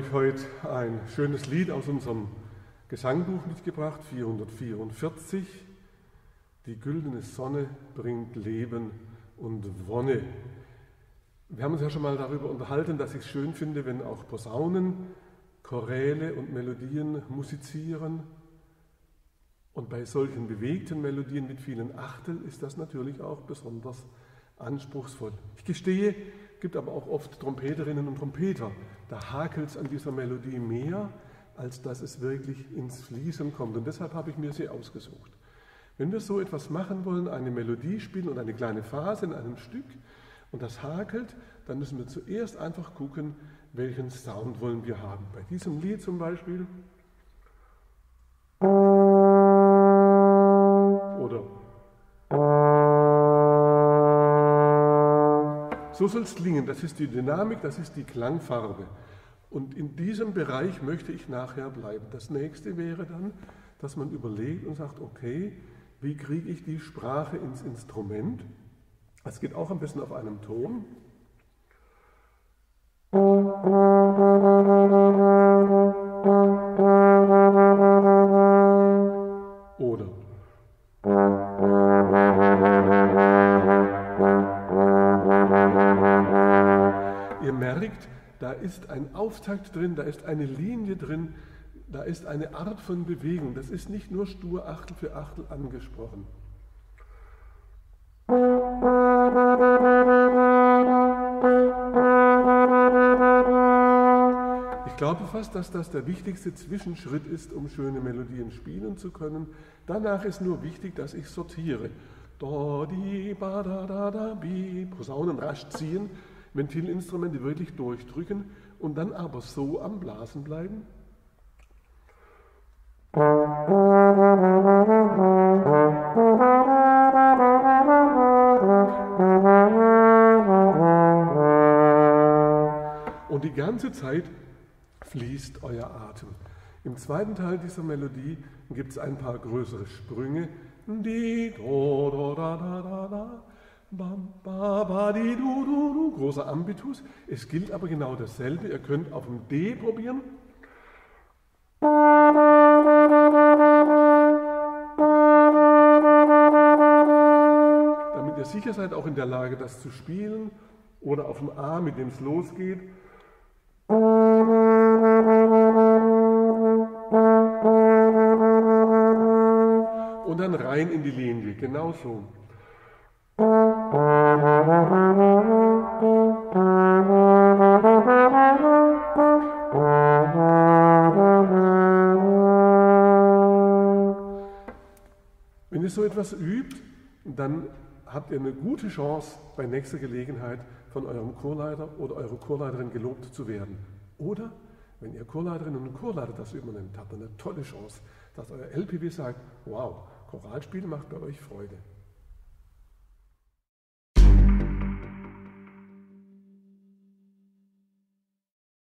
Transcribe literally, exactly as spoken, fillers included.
euch heute ein schönes Lied aus unserem Gesangbuch mitgebracht, vierhundertvierundvierzig. Die güldene Sonne bringt Leben und Wonne. Wir haben uns ja schon mal darüber unterhalten, dass ich es schön finde, wenn auch Posaunen, Choräle und Melodien musizieren. Und bei solchen bewegten Melodien mit vielen Achtel ist das natürlich auch besonders anspruchsvoll. Ich gestehe, es gibt aber auch oft Trompeterinnen und Trompeter. Da hakelt es an dieser Melodie mehr, als dass es wirklich ins Fließen kommt. Und deshalb habe ich mir sie ausgesucht. Wenn wir so etwas machen wollen, eine Melodie spielen und eine kleine Phase in einem Stück und das hakelt, dann müssen wir zuerst einfach gucken, welchen Sound wollen wir haben. Bei diesem Lied zum Beispiel. Oder so soll es klingen, das ist die Dynamik, das ist die Klangfarbe. Und in diesem Bereich möchte ich nachher bleiben. Das nächste wäre dann, dass man überlegt und sagt, okay, wie kriege ich die Sprache ins Instrument? Das geht auch am besten auf einem Ton. Oder ihr merkt, da ist ein Auftakt drin, da ist eine Linie drin, da ist eine Art von Bewegung. Das ist nicht nur stur Achtel für Achtel angesprochen. Ich glaube fast, dass das der wichtigste Zwischenschritt ist, um schöne Melodien spielen zu können. Danach ist nur wichtig, dass ich sortiere. Do, di, ba, da, da, da, bi. Posaunen rasch ziehen, Ventilinstrumente wirklich durchdrücken und dann aber so am Blasen bleiben. Und die ganze Zeit fließt euer Atem. Im zweiten Teil dieser Melodie gibt es ein paar größere Sprünge. Di, do, do, da, da, da, da. Bam, ba, ba, di, du, du, du. Großer Ambitus. Es gilt aber genau dasselbe. Ihr könnt auf dem D probieren. Damit ihr sicher seid, auch in der Lage, das zu spielen. Oder auf dem A, mit dem es losgeht. Und dann rein in die Linie, genau so. Wenn ihr so etwas übt, dann habt ihr eine gute Chance, bei nächster Gelegenheit von eurem Chorleiter oder eurer Chorleiterin gelobt zu werden. Oder, wenn ihr Chorleiterinnen und Chorleiter das übernimmt, habt ihr eine tolle Chance, dass euer L P W sagt, wow, Choralspiel macht bei euch Freude.